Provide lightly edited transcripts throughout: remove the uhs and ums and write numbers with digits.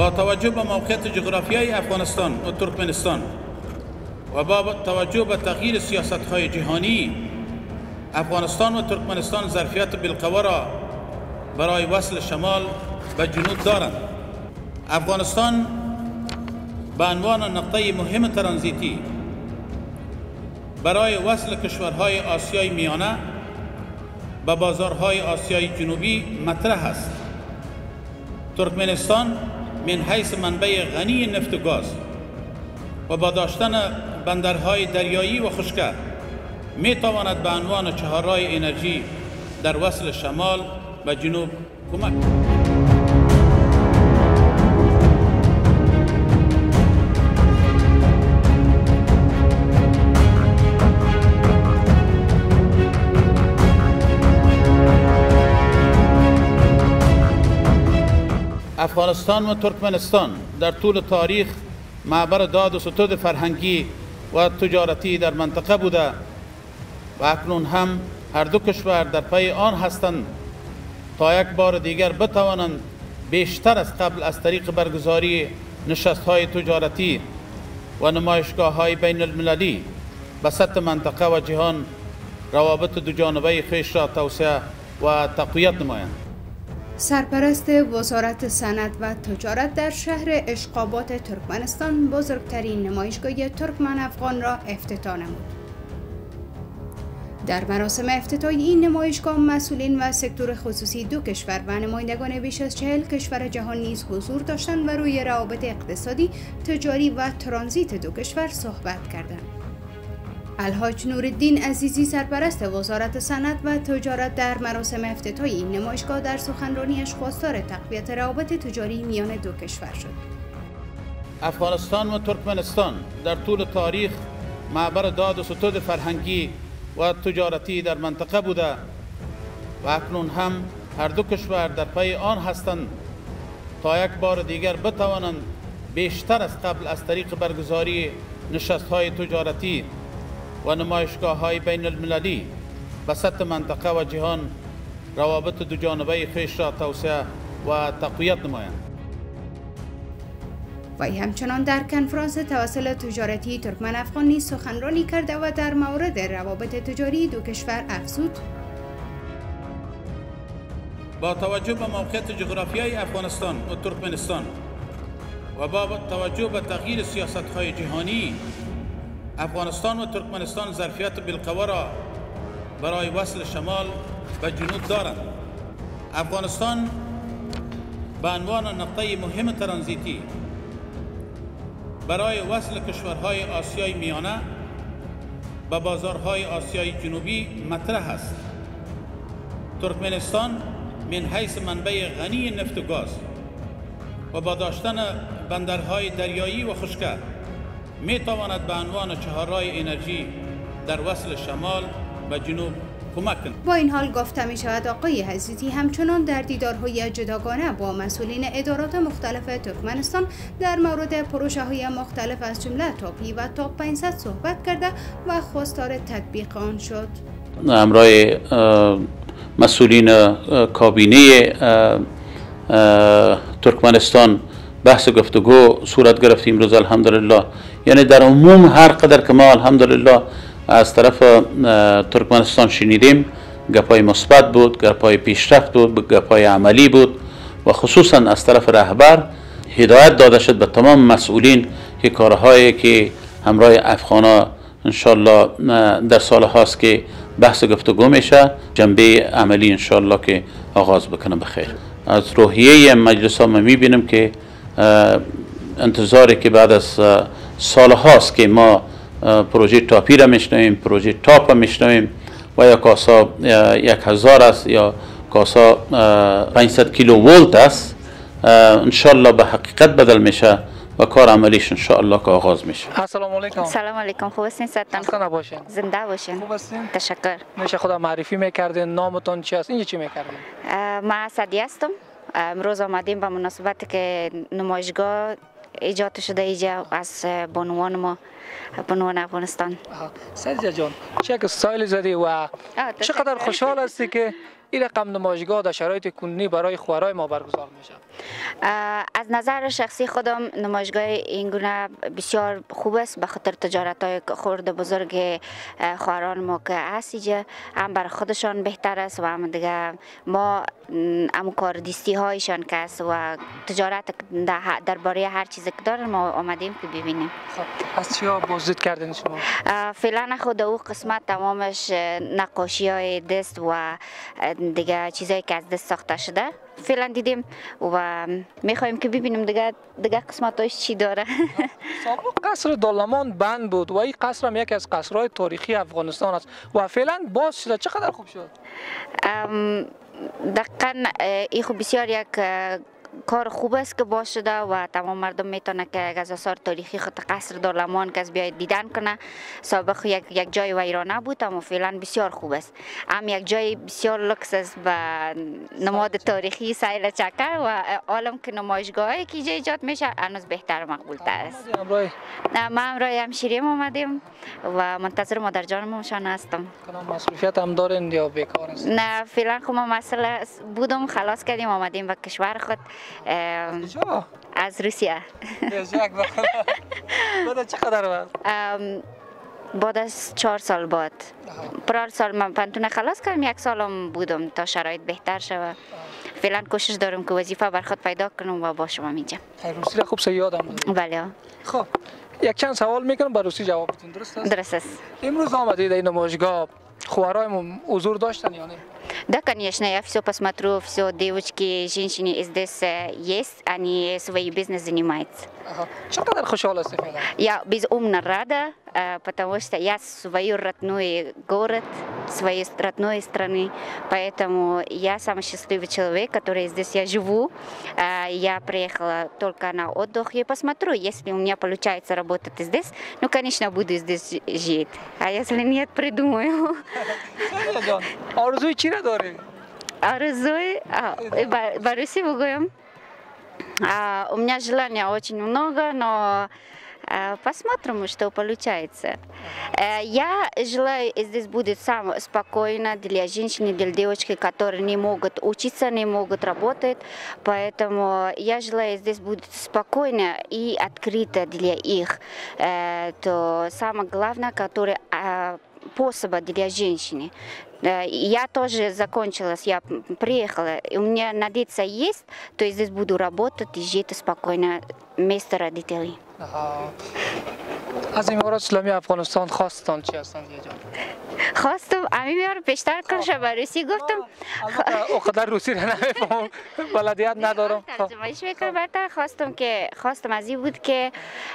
با توجه به موقعیت جغرافیایی افغانستان و ترکمنستان و با توجه به تغییر سیاست‌های جهانی، افغانستان و ترکمنستان ظرفیت بالقوه را برای وصل شمال به جنوب دارند. افغانستان به عنوان نقطه مهم ترانزیتی برای وصل کشورهای آسیای میانه به بازارهای آسیای جنوبی مطرح است. ترکمنستان من حیث منبع غنی نفت و گاز و با داشتن بندرهای دریایی و خشکه می تواند به عنوان چهارراه انرژی در وصل شمال و جنوب کمک کند. افغانستان و ترکمنستان در طول تاریخ معبر داد و ستد فرهنگی و تجارتی در منطقه بوده و اکنون هم هر دو کشور در پی آن هستند تا یک بار دیگر بتوانند بیشتر از قبل از طریق برگزاری نشست‌های تجارتی و نمایشگاه‌های بین المللی به سطح منطقه و جهان روابط دو جانبه خویش را توسعه و تقویت نمایند. سرپرست وزارت صنعت و تجارت در شهر اشقابات ترکمنستان بزرگترین نمایشگاه ترکمن افغان را افتتاح نمود. در مراسم افتتاح این نمایشگاه مسئولین و سکتور خصوصی دو کشور و نمایندگان بیش از 40 کشور جهان نیز حضور داشتند و روی روابط اقتصادی، تجاری و ترانزیت دو کشور صحبت کردند. الحاج نورالدین عزیزی سرپرست وزارت صنعت و تجارت در مراسم افتتاح این نمایشگاه در سخنرانیش خواستار تقویت روابط تجاری میان دو کشور شد. افغانستان و ترکمنستان در طول تاریخ معبر داد و ستد فرهنگی و تجارتی در منطقه بوده و اکنون هم هر دو کشور در پی آن هستند تا یک بار دیگر بتوانند بیشتر از قبل از طریق برگزاری نشست‌های تجارتی و نمایشگاه‌های بین المللی به سطح منطقه و جهان روابط دو جانبه خویش را توسعه و تقویت نمایند. وی همچنان در کنفرانس توسل تجارتی ترکمن افغان نیز سخنرانی کرده و در مورد روابط تجاری دو کشور افزود: با توجه به موقعیت جغرافیایی افغانستان و ترکمنستان و با توجه به تغییر سیاست‌های جهانی، افغانستان و ترکمنستان ظرفیت بالقوه را برای وصل شمال و جنوب دارند. افغانستان به عنوان نقطه مهم ترانزیتی برای وصل کشورهای آسیای میانه به بازارهای آسیای جنوبی مطرح است. ترکمنستان من حیث منبع غنی نفت و گاز و با داشتن بندرهای دریایی و خشکه می تواند به عنوان چهارراه انرژی در وصل شمال و جنوب کمک کند. با این حال گفته می شود آقای عزیزی همچنان در دیدارهای جداگانه با مسئولین ادارات مختلف ترکمنستان در مورد پروژه های مختلف از جمله تاپی و تاپ 500 صحبت کرده و خواستار تطبیق آن شد. همراه مسئولین کابینه ترکمنستان بحث گفتگو صورت گرفتیم روز الحمدلله. یعنی در عموم هر قدر که ما الحمدلله از طرف ترکمنستان شنیدیم گپای مثبت بود، گپای پیشرفت بود، گپای عملی بود و خصوصا از طرف رهبر هدایت داده شد به تمام مسئولین که کارهایی که همراه افغانا انشالله در سال هاست که بحث گفتگو میشه جنبه عملی انشالله که آغاز بکنه بخیر. از روحیه مجلس ها ما میبینیم که انتظاری که بعد از سال هاست که ما پروژه تاپی را میشنویم، پروژه تاپ را میشنویم و یا کاسا 1000 است یا کاسا 500 کیلو ولت است، انشالله به حقیقت بدل میشه و کار عملیش انشالله که آغاز میشه. السلام علیکم. سلام علیکم. خوب هستین؟ خسته نباشین. زنده باشین. خوب هستین؟ تشکر. میشه خدا معرفی میکردین؟ نامتون چی است؟ اینجا چی میکردین؟ ما سعدی هستم. امروز آمدیم به مناسبت که نمایشگاه ایجاد شده اینجا از بانوان ما، بانوان افغانستان. سعدی جان چه که استایل زدی و چقدر خوشحال هستی که این رقم نمایشگاه در شرایط کنونی برای خورای ما برگزار میشه؟ از نظر شخصی خودم نمایشگاه این گونه بسیار خوب است، به خاطر تجارت های خرد بزرگ خواهران ما که هست اینجا هم برای خودشان بهتر است و هم دیگه ما هم کاردستی هایشان که است و تجارت درباره هر چیزی که دارن ما آمدیم که ببینیم. خب از چیا بازدید کردین شما؟ فعلا خود او قسمت تمامش نقاشی های دست و دیگه چیزایی که از دست ساخته شده فعلا دیدیم و میخوایم که ببینیم دیگه قسمتاش چی داره. سابق قصر دولمان بند بود و این قصر هم یکی از قصرهای تاریخی افغانستان است و فعلا باز شده. چقدر خوب شد؟ دقیقا این خوب بسیار یک کار خوب است که باز شده و تمام مردم میتونه که از آثار تاریخی خود قصر دولمان که از بیاید دیدن کنه. سابق یک جای ویرانه بود اما فعلا بسیار خوب است. هم یک جای بسیار لکس است و نماد تاریخی سیل چکر و عالم که نمایشگاهی که اینجا ایجاد میشه هنوز بهتر و مقبول تر است. ما همراه همشیریم آمدیم و منتظر مادر جانمشان هستم. مسئولیت هم دارین یا بیکار است؟ نه فعلا خب ما مسئله بودم خلاص کردیم آمدیم به کشور خود از روسیه. بعد چقدر وقت؟ بعد از 4 سال بعد. پرار سال من پنتون خلاص کردم، 1 سالم بودم تا شرایط بهتر شود. فعلا کوشش دارم که وظیفه بر خود پیدا کنم و باشم اینجا. روسی را خوب یادم دارم. بله. خب یک چند سوال میکنم با روسی جواب بدین، درست است؟ درست است. امروز آمدید این نمایشگاه خواهرای حضور داشتن یا نه؟ Да, конечно, я все посмотрю, все девочки, женщины здесь есть, они свой бизнес занимаются. چقدر خوشحال هستی فعلا؟ Я безумно рада, потому что я свой родной город, своей родной страны, поэтому я самый счастливый человек, который здесь я живу. Я приехала только на отдых и посмотрю, если у меня получается работать здесь, ну, конечно, буду здесь жить, а если нет, придумаю. آرزوی چی را داری؟ Арзуй, Боруси Бугуем. У меня желания очень много, но посмотрим, что получается. Я желаю, здесь будет самое спокойно для женщин, для девочек, которые не могут учиться, не могут работать. Поэтому я желаю, здесь будет спокойно и открыто для их. То самое главное, которое способа для женщины. Я тоже закончилась, я приехала, и у меня надеяться есть, то есть здесь буду работать и жить спокойно вместо родителей. از امارات اسلامی افغانستان خواستان چی هستند اینجا؟ خواستم امیار بیشتر کنم به روسی گفتم. اقدر روسی را نمیفهم، بلدیت ندارم. ترجمهش میکنم براتر. خواستم از این بود که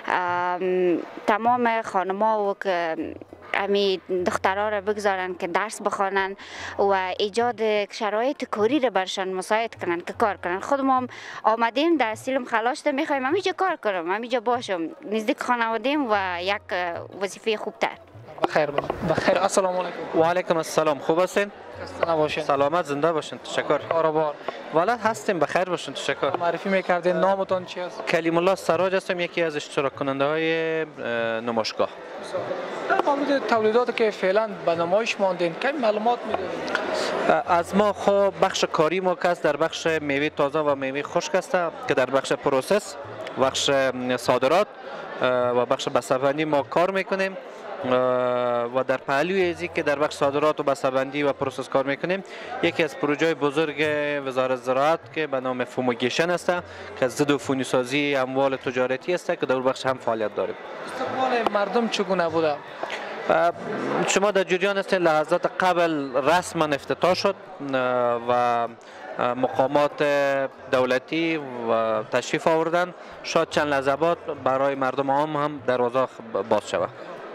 تمام خانم‌ها و که امی دخترها را بگذارن که درس بخوانن و ایجاد شرایط کاری را برشان مساعد کنن که کار کنن. خودم هم آمدیم در سیلم خلاص شده میخوایم همینجا کار کنم، همینجا باشم نزدیک خانواده‌ام و یک وظیفه خوبتر. بخیر بخیر. السلام علیکم. و علیکم السلام. خوب هستین؟ خسته نباشین. سلامت زنده باشین. تشکر. کاروبار. والا هستیم، بخیر باشین. تشکر. معرفی میکردین، نامتون چی است؟ کلیم الله سراج هستم، یکی از اشتراک کننده های نمایشگاه. در مورد تولیداتی که فعلا به نمایش ماندین کمی معلومات میدید؟ از ما خب بخش کاری ما که در بخش میوه تازه و میوه خشک است که در بخش پروسس، بخش صادرات و بخش بسته‌بندی ما کار میکنیم و در پهلوی ازی که در بخش صادرات و بسته‌بندی و پروسس کار میکنیم یکی از پروژه بزرگ وزارت زراعت که به نام فوموگیشن است که ضد عفونی سازی اموال تجارتی است که در بخش هم فعالیت داریم. استقبال مردم چگونه بوده؟ شما در جریان هستید، لحظات قبل رسما افتتاح شد و مقامات دولتی و تشریف آوردن. شاید چند لحظه بعد برای مردم عام هم دروازه باز شود.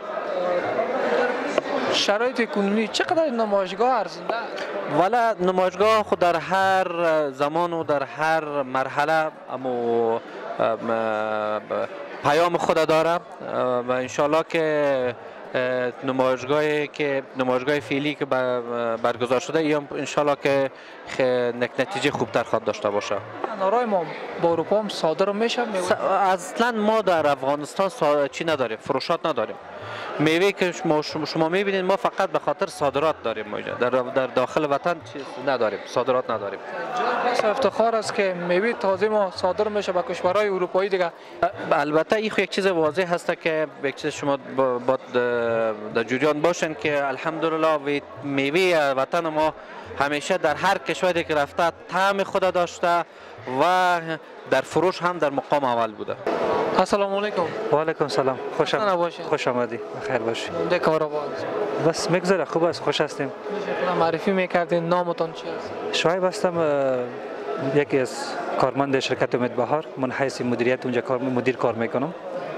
شرایط کنونی چقدر نمایشگاه ارزنده؟ والا نمایشگاه خود در هر زمان و در هر مرحله پیام خود داره و انشالله که نمایشگاه فعلی که برگزار شده یا انشالله که نتیجه خوبتر خواهد داشته باشه. انارای ما با اروپا هم صادر میشه؟ اصلا ما در افغانستان چی نداریم، فروشات نداریم. میوه که شما میبینید ما فقط به خاطر صادرات داریم، در داخل وطن چیز نداریم، صادرات نداریم. افتخار است که میوه تازه ما صادر میشه به کشورهای اروپایی دیگه. البته این یک چیز واضح هست که یک چیز شما با در جریان باشین که الحمدلله میوه وطن ما همیشه در هر کشوری که رفته طعم خود داشته و در فروش هم در مقام اول بوده. السلام علیکم. و علیکم سلام. خوش آمدی. بخیر باشی. ده کاروان. بس میگذره، خوب است، خوش هستیم. معرفی میکردین، نامتون چی است؟ شعیب هستم، یکی از کارمند شرکت امید بهار، من حیث مدیریت اونجا مدیر کار میکنم.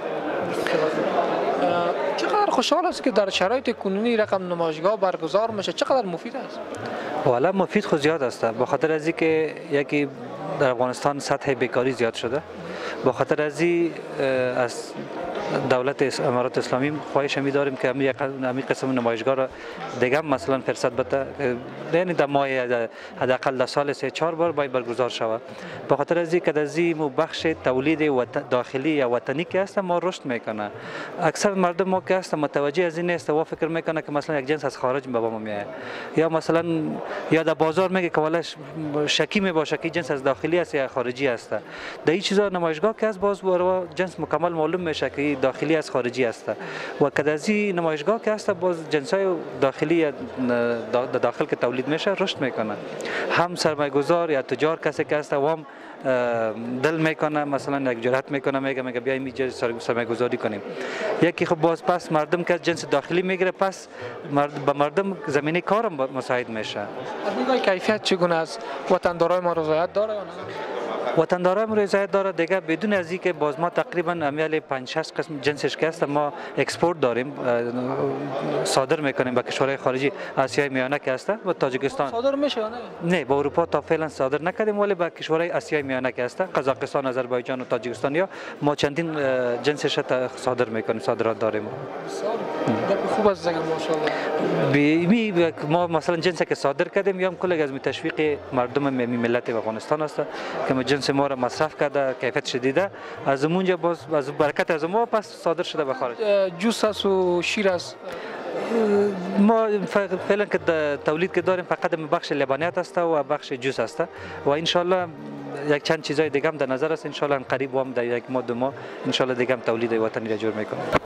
چقدر خوشحال است که در شرایط کنونی رقم نمایشگاه برگزار میشه، چقدر مفید است؟ والا مفید خود زیاد است، به خاطر از اینکه یکی در افغانستان سطح بیکاری زیاد شده، به خاطر از از دولت امارات اسلامی خواهش می داریم که همین قسم نمایشگاه را دیگه مثلا فرصت بده، یعنی در ماه حداقل در سال 3-4 بار باید برگزار شود. به خاطر از اینکه در این بخش تولید داخلی یا وطنی که است ما رشد میکنه. اکثر مردم ما که است متوجه از این نیست و فکر میکنه که مثلا یک جنس از خارج به ما میاد، یا مثلا یا در بازار میگه که ولش شکی می باشه که جنس از داخلی است یا خارجی است. در این چیزا نمایشگاه که از باز جنس مکمل معلوم میشه که داخلی از خارجی است و کدازی نمایشگاه که است باز جنسای داخلی داخل که تولید میشه رشد میکنه. هم سرمایه‌گذار یا تجار کسی که است و هم دل میکنه، مثلا یک جرأت میکنه میگه بیایم اینجا سرمایه‌گذاری کنیم. یکی خب باز پس مردم که جنس داخلی میگیره، پس به مردم زمینه کار مساعد میشه. از کیفیت چگونه است؟ وطندارای ما رضایت داره یا نه؟ وطندارای ما رضایت داره دیگه، بدون از اینکه باز ما تقریبا امیال 5-6 قسم جنسش که است ما اکسپورت داریم، صادر میکنیم به کشورهای خارجی. آسیای میانه که است و تاجیکستان صادر میشه نه؟ نه، با اروپا تا فعلا صادر نکردیم، ولی به کشورهای آسیای میانه که است، قزاقستان، آذربایجان و تاجیکستان یا ما چندین جنسش صادر میکنیم، صادرات داریم. خوب است دیگه ماشاءالله. ما مثلا جنسی که صادر کردیم یا کلی از تشویق مردم ملت افغانستان است که ما جنس ما را مصرف کرده، کیفیتش دیده، از اونجا باز از برکت از ما پس صادر شده به خارج. جوس است و شیر است. ما فعلا که تولید که داریم فقط بخش لبنیات است و بخش جوس است و ان شاء الله یک چند چیزای دیگه هم در نظر است. ان شاء الله قریب هم در یک ماه 2 ماه ان شاء الله دیگه هم تولید وطنی را جور میکنیم.